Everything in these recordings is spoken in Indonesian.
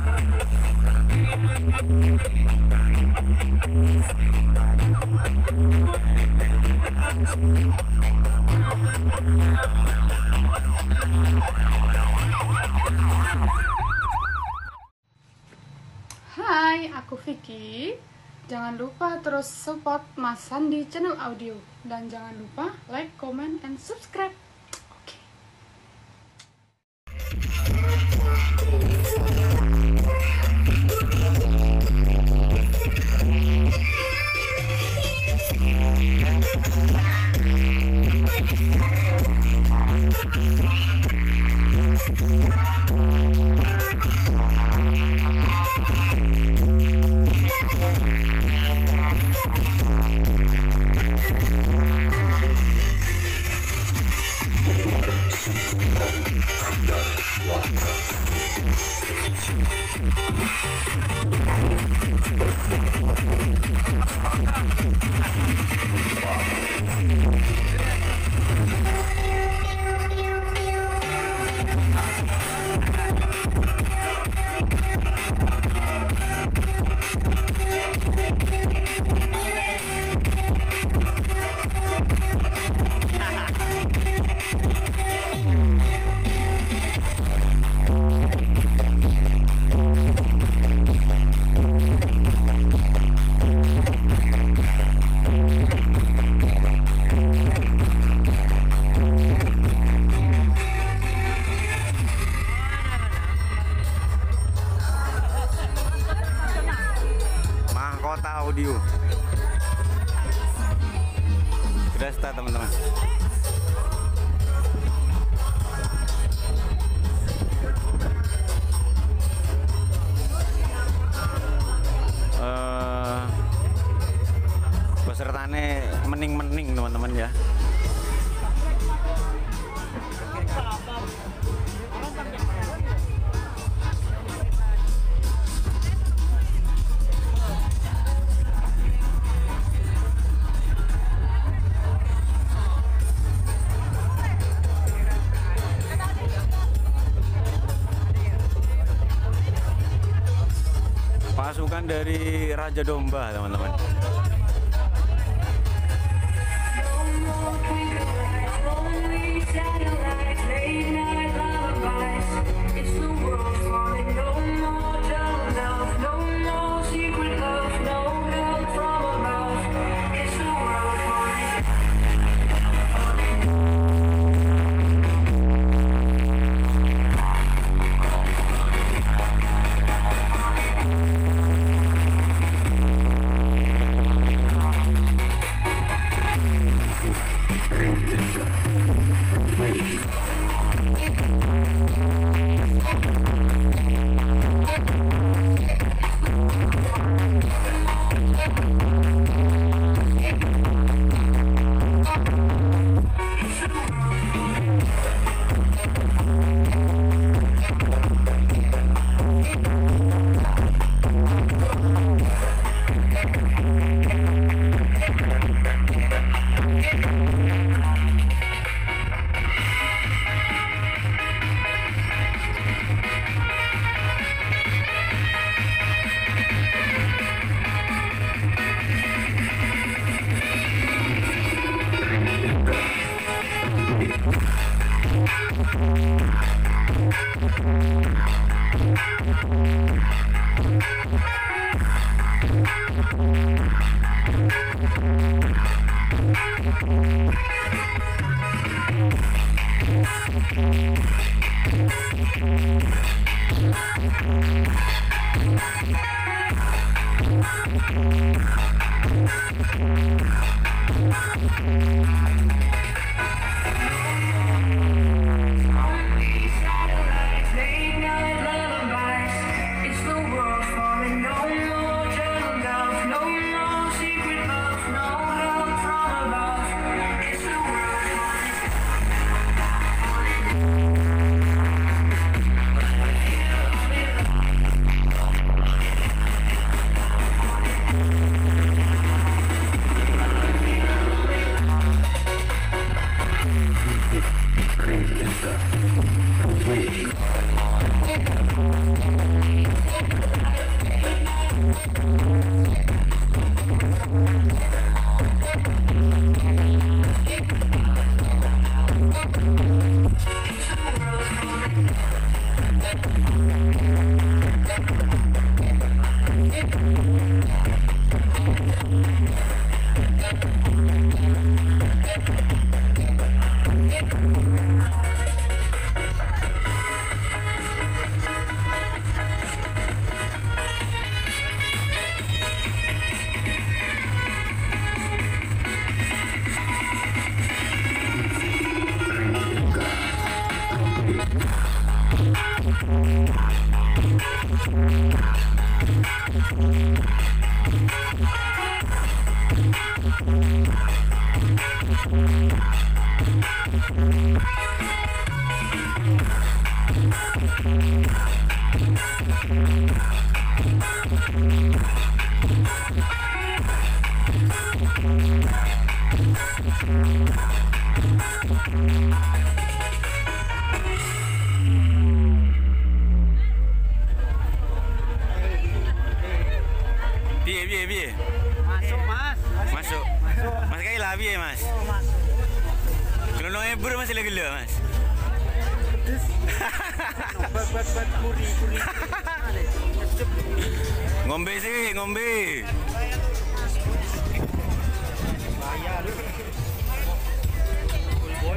Hai, aku Vicky. Jangan lupa terus support Mas Sandi channel audio. Dan jangan lupa like, comment, and subscribe. Oke. Mahkota Audio. Sudah start teman-teman. Pesertane mening-mening teman-teman ya. Pasukan dari Raja Domba teman-teman. Piye. Masuk, Mas. Masuk. Mas Kaila piye, Mas? Kelononge bur masih lagi gelo, Mas. Pedes. Bat kuri. Ngombe sih, ngombe. Bayar. Full boy.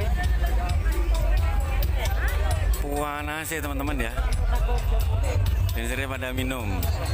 Panas sih teman-teman ya. Dan sering pada minum.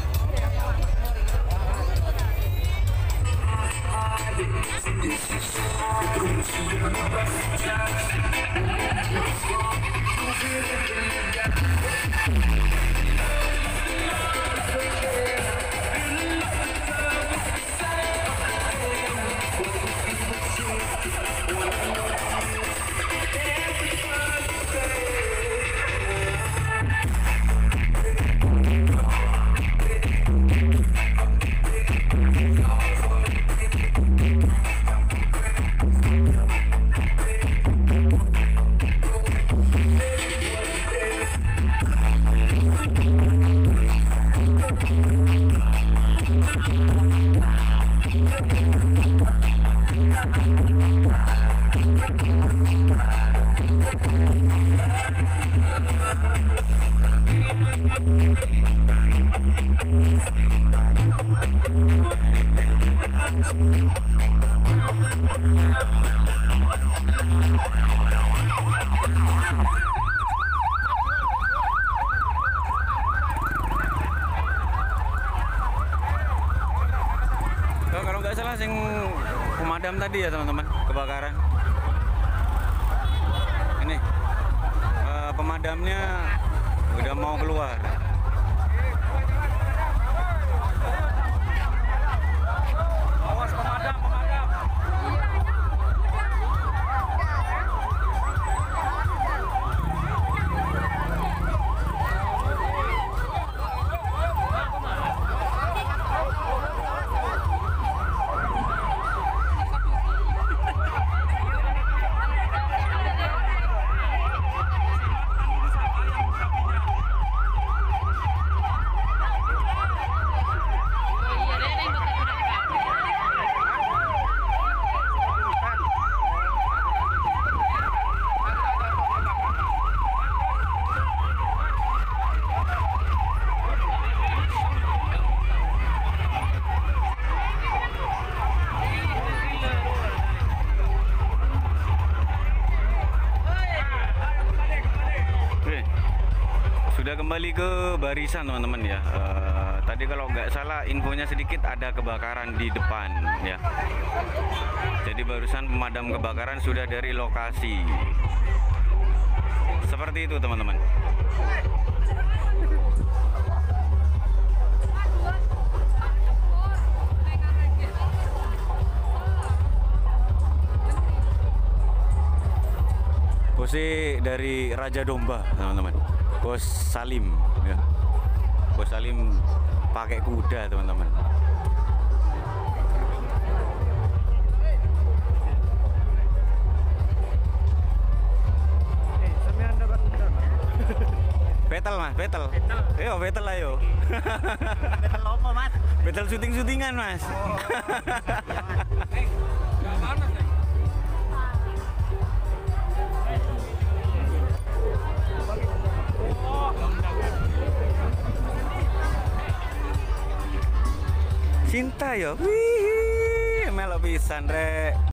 Kalau nggak salah sing pemadam tadi ya teman-teman, kebakaran. Ini pemadamnya udah mau keluar. Awas pemadam. Sudah kembali ke barisan teman-teman ya. Tadi kalau nggak salah infonya sedikit ada kebakaran di depan ya. Jadi barusan pemadam kebakaran sudah dari lokasi. Seperti itu teman-teman. Bosnya dari Raja Domba teman-teman. Bos Salim ya. Bos Salim pakai kuda teman-teman. Betel mas, betel. Ayo betel ayo. Betel apa, Mas? Betel syuting-syutingan mas. Cinta ya. Wih, melok pisan rek.